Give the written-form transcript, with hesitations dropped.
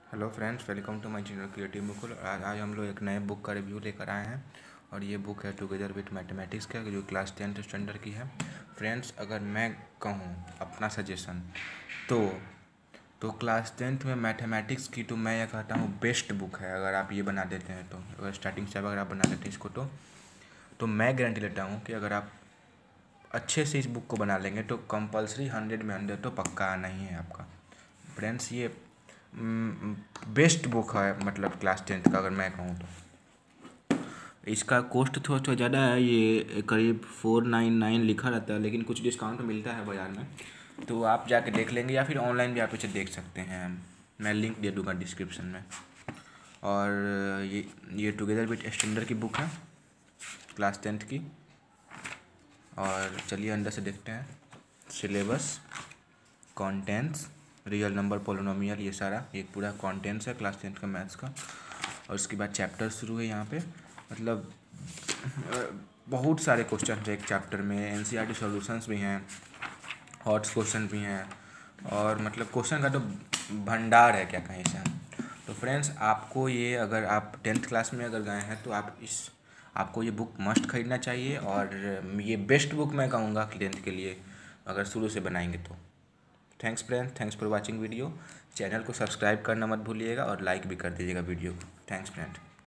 Hello friends, welcome to my channel creative Mukul. आज हम लोग एक नए बुक का रिव्यू लेकर आए हैं और ये बुक है टुगेदर विथ मैथमेटिक्स का, जो क्लास 10th स्टैंडर्ड की है। फ्रेंड्स, अगर मैं कहूँ अपना सजेशन तो क्लास 10th में मैथमेटिक्स की तो मैं ये कहता हूँ बेस्ट बुक है। अगर आप ये बना देते हैं तो, अगर स्टार्टिंग से अगर आप बना देते हैं इसको तो मैं गारंटी लेता हूँ कि अगर आप अच्छे से इस बुक को बना लेंगे तो कंपलसरी 100 में 100 तो पक्का आना ही है आपका। फ्रेंड्स, ये बेस्ट बुक है, मतलब क्लास 10th का अगर मैं कहूँ तो। इसका कॉस्ट थोड़ा ज़्यादा है, ये करीब 499 लिखा रहता है, लेकिन कुछ डिस्काउंट मिलता है बाज़ार में, तो आप जाके देख लेंगे या फिर ऑनलाइन भी आप इसे देख सकते हैं। मैं लिंक दे दूँगा डिस्क्रिप्शन में। और ये टुगेदर विथ स्टैंडर्ड की बुक है, क्लास 10th की। और चलिए अंदर से देखते हैं। Syllabus, contents, real number, polynomial, ये सारा एक पूरा कॉन्टेंट्स है क्लास 10th का मैथ्स का। और उसके बाद चैप्टर शुरू है यहाँ पे, मतलब बहुत सारे क्वेश्चन है एक चैप्टर में। एनसीईआरटी सॉल्यूशंस भी हैं, हॉट्स क्वेश्चन भी हैं, और मतलब क्वेश्चन का तो भंडार है, क्या कहें इसे हम। तो फ्रेंड्स, आपको ये, अगर आप 10th क्लास में अगर गए हैं तो आपको ये बुक मस्ट खरीदना चाहिए। और ये बेस्ट बुक मैं कहूँगा 10th के लिए, अगर शुरू से बनाएंगे तो। Thanks friends, thanks for watching video. Channel को सब्सक्राइब करना मत भूलिएगा और लाइक भी कर दीजिएगा वीडियो को। Thanks friend.